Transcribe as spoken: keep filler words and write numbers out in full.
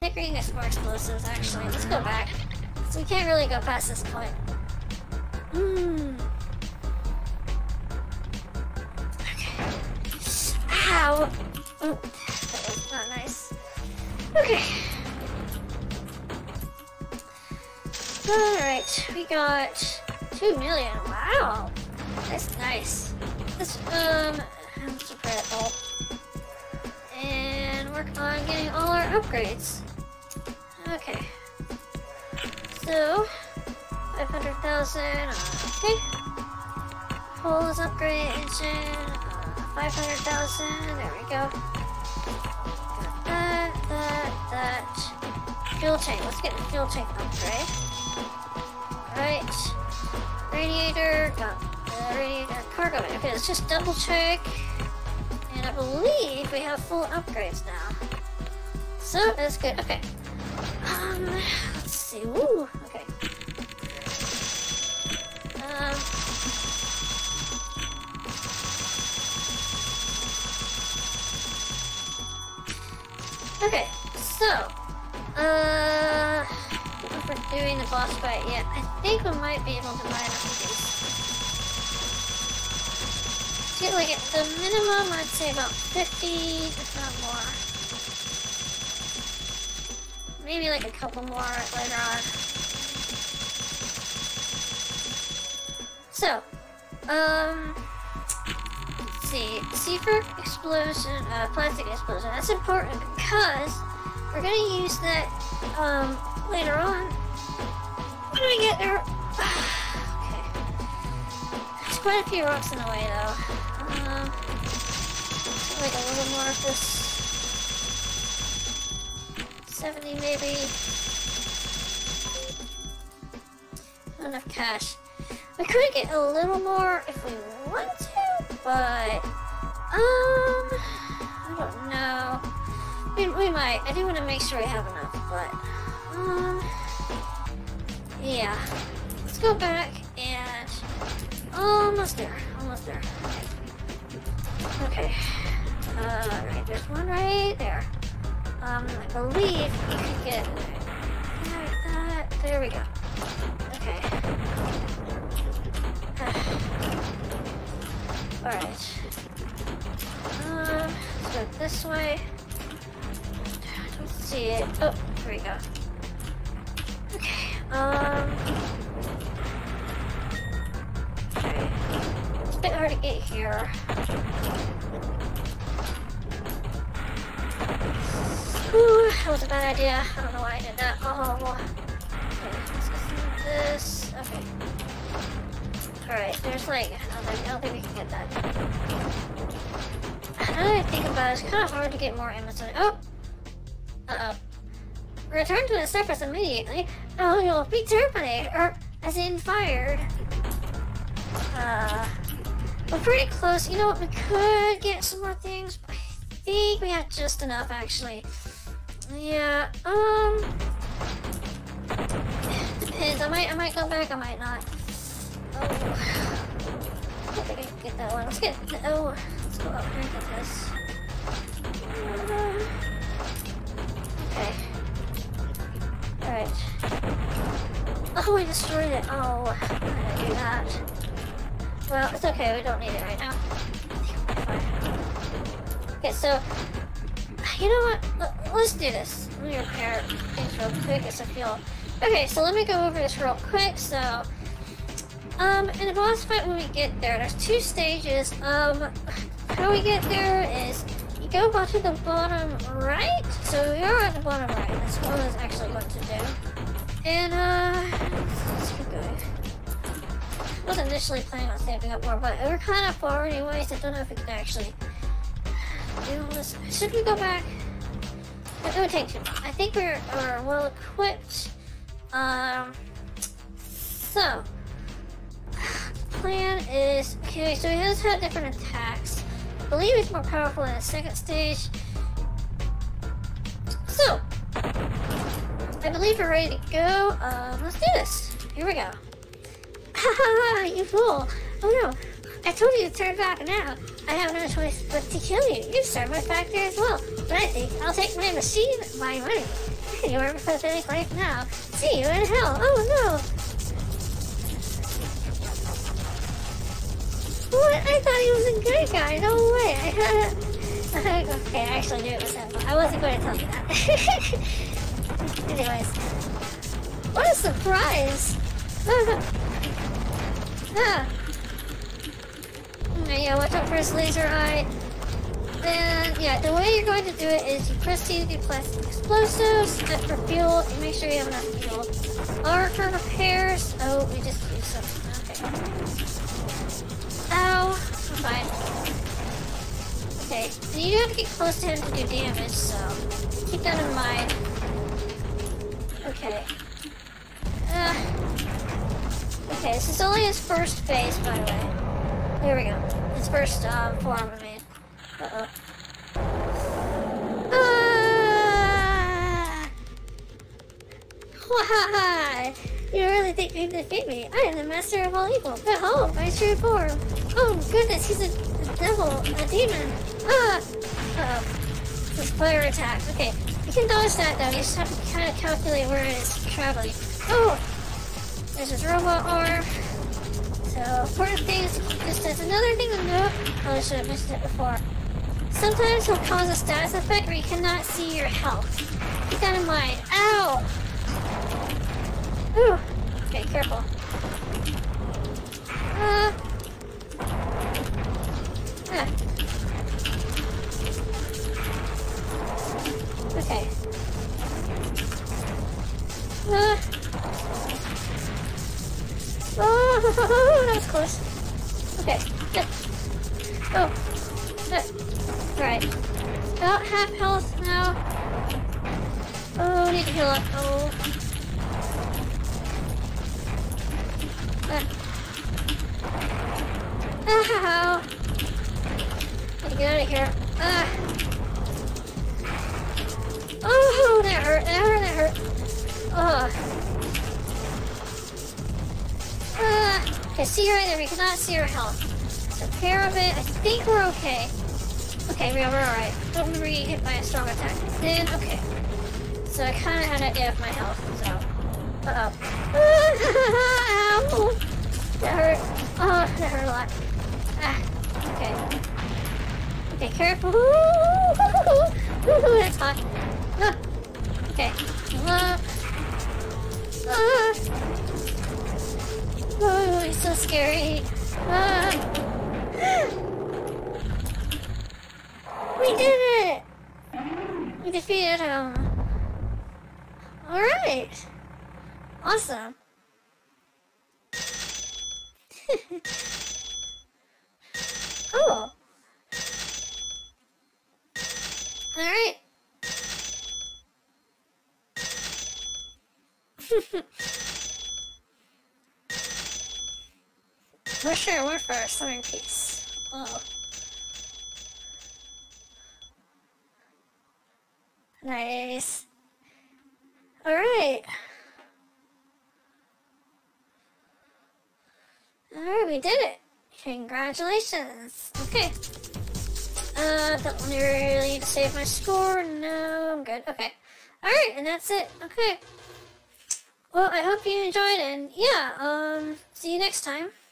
Hickory gets more explosives, actually. Let's go back. So we can't really go past this point. Hmm. Okay. Ow! Oh, that was not nice. Okay. Alright, we got two million. Wow! That's nice. Let's, um, let's prepare it all. And work on getting all our upgrades. Okay. So, five hundred thousand, okay. Hulls upgrade engine, uh, five hundred thousand, there we go. Got that, that, that. Fuel tank, let's get the fuel tank upgrade. Alright. Radiator, got the radiator cargo. Okay, let's just double check. And I believe we have full upgrades now. So, that's good. Okay. Um, let's see. Woo, okay. Um. Okay, so, uh, if we're doing the boss fight yet, I think we might be able to buy enough of these. Get like at the minimum, I'd say about fifty, if not more. Maybe like a couple more later on. So, um, let's see, Seaford explosion, uh, plastic explosion. That's important because we're gonna use that um later on. When do we get there? Okay, there's quite a few rocks in the way though. Um, like a little more of this. seventy maybe. Not enough cash. We could get a little more if we want to, but um, I don't know. We, we might. I do want to make sure we have enough, but um, yeah. Let's go back and almost there. Almost there. Okay. Uh, right. There's one right there. Um, I believe we could get like that. There we go. Okay. Alright. Um, let's go this way. I don't see it. Oh, here we go. Okay. Um. Okay. It's a bit hard to get here. Ooh, that was a bad idea. I don't know why I did that. Oh. Okay, let's get some of this. Okay. Alright, there's like, I don't think we can get that. Now that I think about it, it's kind of hard to get more Amazon. Oh! Uh-oh. Return to the surface immediately. Oh, you'll be terminated, or as in fired. Uh, we're pretty close. You know what, we could get some more things, but I think we have just enough, actually. Yeah, um... depends. I might, I might go back, I might not. Oh, I don't think I can get that one. Let's get, oh, let's go up here and get this. Uh, okay. Alright. Oh, we destroyed it. Oh, how did I do that? Well, it's okay, we don't need it right now. Okay, so, you know what? Let's do this. Let me repair things real quick as I feel. Okay, so let me go over this real quick. So, Um, in the boss fight when we get there, there's two stages. Um, how we get there is you go back to the bottom right. So we are at the bottom right. That's what I was actually going to do. And, uh, let's keep going. I was initially planning on saving up more, but we're kind of far anyways. I don't know if we can actually do all this. Should we go back? It would take too long. I think we're, we're well equipped. Um, so. Plan is okay, so he has had different attacks. I believe he's more powerful in the second stage. So, I believe we're ready to go. Um, let's do this. Here we go. Haha, you fool! Oh no, I told you to turn back now. I have no choice but to kill you. You serve my factory as well, but I think I'll take my machine, my money. anywhere with pathetic life now. See you in hell. Oh no. What? I thought he was a good guy. No way. I had. Okay, I actually knew it was him, but I wasn't going to tell you that. Anyways, what a surprise! Ah. Okay, yeah, watch out for his laser eye. Then, yeah, the way you're going to do it is you proceed to plastic explosives, cut for fuel, and make sure you have enough fuel. R for repairs. Oh, we just used something. Okay. Ow. I'm fine. Okay, so you have to get close to him to do damage, so keep that in mind. Okay. Uh, okay, this is only his first phase, by the way. There we go. His first um, form, I mean. Uh-oh. Ah! Why? You really think you can defeat me? I am the master of all evil. Behold, my true form. Oh, goodness, he's a, a devil, a demon. Ah! Uh-oh. This fire attack. Okay, you can dodge that though. You just have to kind of calculate where it is traveling. Oh! There's his robot arm. So, important things. Just there's another thing to note. Oh, I should have mentioned it before. Sometimes he'll cause a status effect where you cannot see your health. Keep that in mind. Ow! Ooh. Okay, careful. Uh. Ah. Okay. Uh. Oh, that was close. Okay. Good. Oh. Good. Alright. About half health now. Oh, need to heal up. Oh. Ah. Ow. Need to get out of here. Ah. Oh, that hurt, that hurt, that hurt. Ugh. Ah. Okay, see right there, we cannot see our health. Take care of it. I think we're okay. Okay, we're alright. Don't remember getting hit by a strong attack. Then, okay. So I kind of had an idea of my health, so. Uh oh. Ow. That hurt. Oh, that hurt a lot. Ah. Okay. Okay, careful. Ooh, that's hot. Ah. Okay. Ah. Ah. Oh, he's so scary. Ah. We did it! We defeated him. Alright. Awesome. Cool. Alright. We're sure we're first. We're in peace. Oh. Nice. Alright. Alright, we did it. Congratulations. Okay. Uh, don't really need to save my score. No, I'm good. Okay. Alright, and that's it. Okay. Well, I hope you enjoyed, and yeah, um, see you next time.